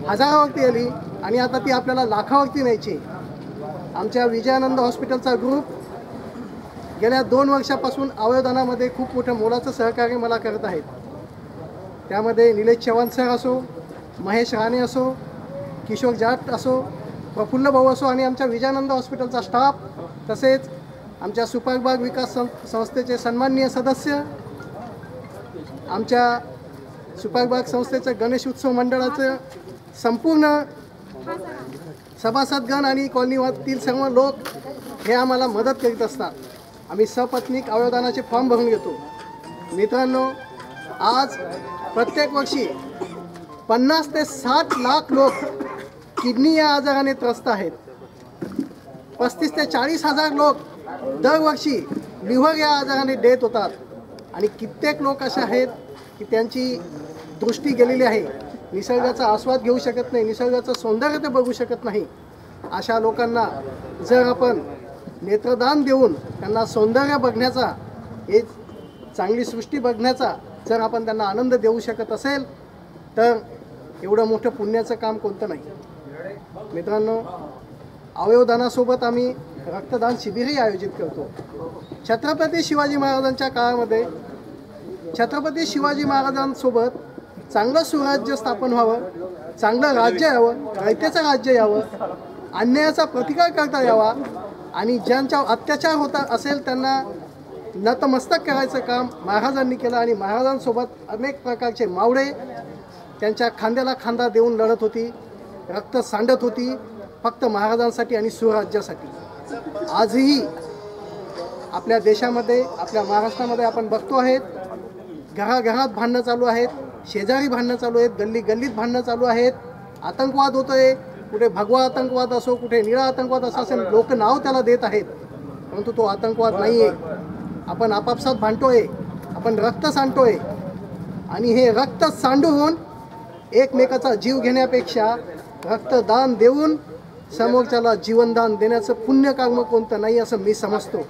हजारावरती आली आणि आता ती आपल्याला लाखावरती न्यायची. आमच्या विजयानंद हॉस्पिटलचा ग्रुप गेल्या 2 वर्षापासून अवयवदानामध्ये खूप मोठं मोलाचं सहकार्य मला करत आहेत. त्यामध्ये निलेश चव्हाण सर असो, महेश राणे असो, किशोर जाट असो, प्रफुल्ल भाऊ असो आणि आमच्या विजयानंद हॉस्पिटलचा स्टाफ, तसेच आमच्या सुपरबाग विकास संस्थेचे सन्माननीय सदस्य, आमच्या सुपरबाग संस्थेचं गणेश उत्सव मंडळाचं संपूर्ण सभासदगण आणि कॉलनीतील सर्व लोक हे आम्हाला मदत करीत असतात. आम्ही सपत्नीक अवयवदानाचे फॉर्म भरून घेतो. मित्रांनो, आज प्रत्येक वर्षी 50 ते 60 लाख लोक किडनी या आजाराने त्रस्त आहेत. 35 ते 40 हजार लोक दरवर्षी लिव्हर या आजाराने डेथ होतात आणि कित्येक लोक असे आहेत की त्यांची दृष्टी गेलेली आहे, निसर्गाचा आस्वाद घेऊ शकत नाही, निसर्गाचं सौंदर्य ते बघू शकत नाही. अशा लोकांना जर आपण नेत्रदान देऊन त्यांना सौंदर्य बघण्याचा, एक चांगली सृष्टी बघण्याचा जर आपण त्यांना आनंद देऊ शकत असेल तर एवढं मोठं पुण्याचं काम कोणतं नाही. मित्रांनो, अवयवदानासोबत आम्ही रक्तदान शिबिरही आयोजित करतो. छत्रपती शिवाजी महाराजांच्या काळामध्ये छत्रपती शिवाजी महाराजांसोबत चांगलं सुराज्य स्थापन व्हावं, चांगलं राज्य यावं, रयतेचं राज्य यावं, अन्यायाचा प्रतिकार करता यावा आणि ज्यांच्यावर अत्याचार होता असेल त्यांना नतमस्तक करायचं काम महाराजांनी केलं. आणि महाराजांसोबत अनेक प्रकारचे मावळे त्यांच्या खांद्याला खांदा देऊन लढत होती, रक्त सांडत होती फक्त महाराजांसाठी आणि सुराज्यासाठी. आजही आपल्या देशामध्ये, आपल्या महाराष्ट्रामध्ये आपण बघतो आहेत, घराघरात भांडणं चालू आहेत, शेजारी भांडणं चालू आहेत, गल्ली गल्लीत भांडणं चालू आहेत, आतंकवाद होतोय, कुठे भगवा आतंकवाद असो, कुठे निळा आतंकवाद असो, असे लोक नाव त्याला देत आहेत, परंतु तो आतंकवाद नाही आहे. आपण आपापसात भांडतोय, आपण रक्त सांडतोय आणि हे रक्त सांडून एकमेकाचा जीव घेण्यापेक्षा रक्तदान देऊन समोरच्याला जीवनदान देण्याचं पुण्यकर्म कोणतं नाही असं मी समजतो.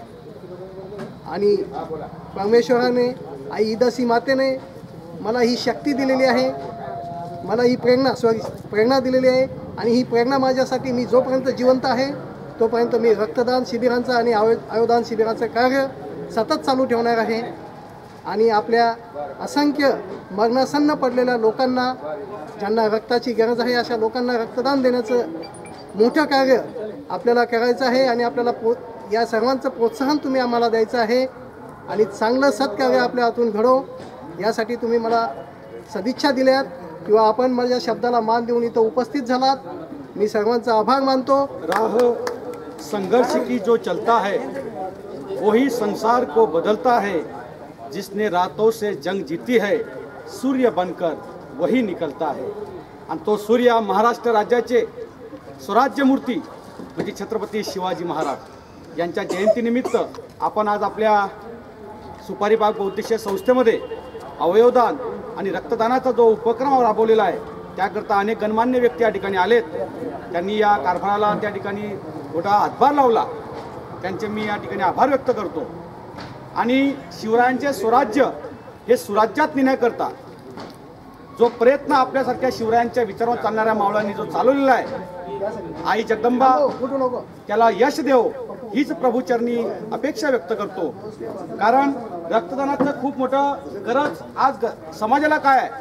आणि परमेश्वराने, आई इदासी मातेने मला ही शक्ती दिलेली आहे, मला ही प्रेरणा दिलेली आहे आणि ही प्रेरणा माझ्यासाठी, मी जोपर्यंत जिवंत आहे तोपर्यंत मी रक्तदान शिबिरांचं आणि अवयवदान शिबिराचं कार्य सतत चालू ठेवणार आहे. आणि आपल्या असंख्य मरणासन्न पडलेल्या लोकांना, ज्यांना रक्ताची गरज आहे, अशा लोकांना रक्तदान देण्याचं मोठं कार्य आपल्याला करायचं आहे. आणि आपल्याला या सर्वांचं प्रोत्साहन तुम्ही आम्हाला द्यायचं आहे आणि चांगलं सत्कार्य आपल्या हातून घडो यासाठी तुम्ही मला सदिच्छा दिल्यात किंवा आपण माझ्या शब्दाला मान देऊन इथं उपस्थित झालात. मी सर्वांचा आभार मानतो. राह संघर्ष की जो चलता है वही संसार को बदलता है, जिसने रातों से जंग जीती है सूर्य बनकर वही निकलता है. आणि तो सूर्य महाराष्ट्र राज्याचे स्वराज्य मूर्ती म्हणजे छत्रपती शिवाजी महाराज यांच्या जयंतीनिमित्त आपण आज आपल्या सुपारीबाग बहुउद्देशीय संस्थेमध्ये अवयवदान आणि रक्तदानाचा जो उपक्रम राबवलेला आहे त्याकरता अनेक गणमान्य व्यक्ती या ठिकाणी आलेत. त्यांनी या कारभाराला त्या ठिकाणी मोठा हातभार लावला, त्यांचे मी या ठिकाणी आभार व्यक्त करतो. आणि शिवरायांचे स्वराज्य हे सुराज्यात नेण्याकरता जो प्रयत्न आपल्यासारख्या शिवरायांच्या विचारावर चालणाऱ्या मावळ्यांनी जो चालवलेला आहे, आई जगदंबा त्याला यश देव हीच प्रभूचरणी अपेक्षा व्यक्त करतो. कारण रक्तदानाचं खूप मोठं गरज आज समाजाला काय आहे.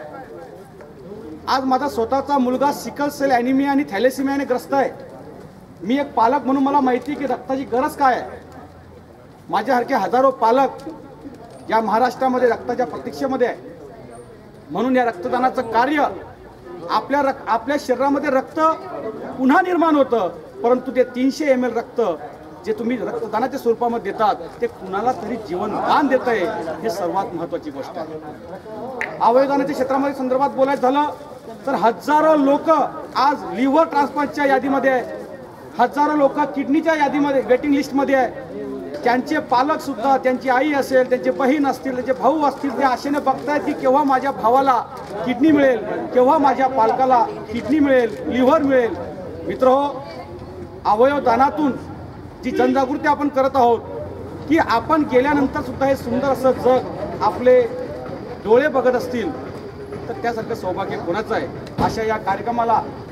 आज माझा स्वतःचा मुलगा सिकल सेल ॲनिमिया आणि थॅलेसिमियाने ग्रस्त आहे. मी एक पालक म्हणून मला माहिती की रक्ताची गरज काय आहे. माझ्यासारखे हजारो पालक या महाराष्ट्रामध्ये रक्ताच्या प्रतीक्षेमध्ये आहे. म्हणून या रक्तदानाचं कार्य आपल्या शरीरामध्ये रक्त पुन्हा निर्माण होतं, परंतु ते 300 ml रक्त जे तुम्ही रक्तदानाच्या स्वरूपामध्ये देतात ते कुणाला तरी जीवनदान देत आहे, हे सर्वात महत्त्वाची गोष्ट आहे. अवयवदानाच्या क्षेत्रामध्ये संदर्भात बोलायचं झालं तर हजारो लोक आज लिव्हर ट्रान्सप्लांटच्या यादीमध्ये आहे, हजारो लोक किडनीच्या यादीमध्ये वेटिंग लिस्टमध्ये आहे. त्यांचे पालक सुद्धा, त्यांची आई असेल, त्यांचे बहीण असतील, त्यांचे भाऊ असतील, ते आशेने बघतायत की केव्हा माझ्या भावाला किडनी मिळेल, केव्हा माझ्या पालकाला किडनी मिळेल, लिव्हर मिळेल. मित्रहो, अवयवदानातून जी जनजागृती आपण करत आहोत की आपण गेल्यानंतर सुद्धा हे सुंदर असं जग आपले डोळे बघत असतील तर त्यासारखं सौभाग्य कोणाचं आहे. अशा या कार्यक्रमाला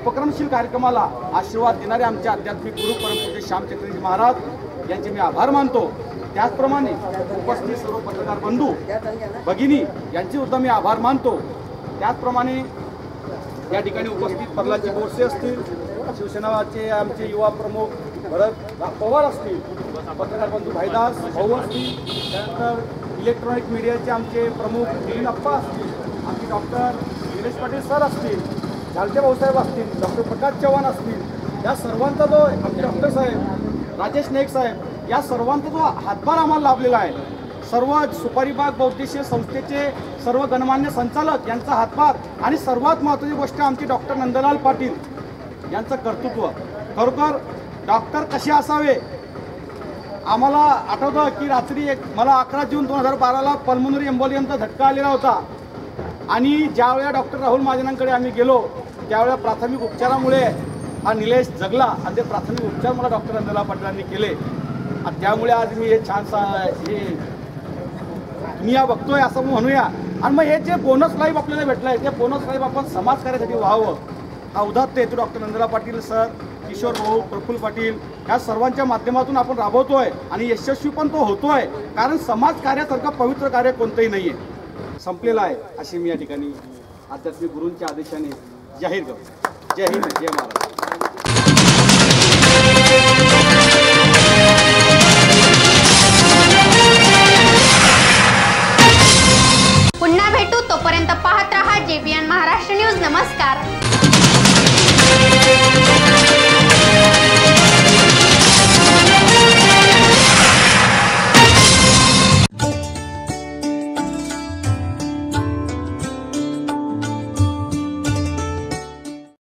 उपक्रमशील कार्यक्रमाला आशीर्वाद देणारे आमचे आध्यात्मिक गुरु परमपूज्य श्यामचंद्रजी महाराज यांचे मी आभार मानतो। त्याचप्रमाणे उपस्थित सर्व पत्रकार बंधू भगिनी यांचे सुद्धा मी आभार मानतो। त्याचप्रमाणे या ठिकाणी उपस्थित प्रल्हादजी बोरसे असतील, शिवसेनाचे आमचे युवा प्रमुख भरत पवार असतील, पत्रकार बंधू भाईदास भाऊ असतील, त्यानंतर इलेक्ट्रॉनिक मीडियाचे आमचे प्रमुख दिलीन अप्पा असतील, आमचे डॉक्टर निलेश पाटील सर असतील, झालते भाऊसाहेब असतील, डॉक्टर प्रकाश चव्हाण असतील, या सर्वांचा जो आमचे डॉक्टर साहेब राजेश नाईक साहेब या सर्वांचा जो हातभार आम्हाला लाभलेला आहे, सर्व सुपारीबाग बौद्धिशीय संस्थेचे सर्व गणमान्य संचालक यांचा हातभार आणि सर्वात महत्त्वाची गोष्ट आमची डॉक्टर नंदलाल पाटील यांचं कर्तृत्व। खरोखर डॉक्टर कसे असावे आम्हाला आठवतं की रात्री मला 11 जून 2012ला पल्मोनरी एम्बोलियमचा झटका आलेला होता आणि ज्यावेळेला डॉक्टर राहुल महाजनांकडे आम्ही गेलो त्यावेळेला प्राथमिक उपचारामुळे हा निलेश जगला आणि ते प्राथमिक उपचार मला डॉक्टर नंदलाल पाटीलांनी केले आणि त्यामुळे आज मी हे छानसा हे दुनिया बघतोय असं म्हणूया। आणि मग हे जे बोनस लाईफ आपल्याला भेटलं आहे ते बोनस लाईफ आपण समाजकार्यासाठी व्हावं हा उदात्त हेतू डॉक्टर नंदलाल पाटील सर, किशोर भाऊ, प्रफुल्ल पाटील या सर्वांच्या माध्यमातून आपण राबवतोय आणि यशस्वी पण तो होतोय, कारण समाजकार्यासारखं पवित्र कार्य कोणतंही नाही आहे संपलेलं आहे अशी मी या ठिकाणी आध्यात्मिक गुरूंच्या आदेशाने जाहीर करतो। जय हिंद, जय महाराष्ट्र।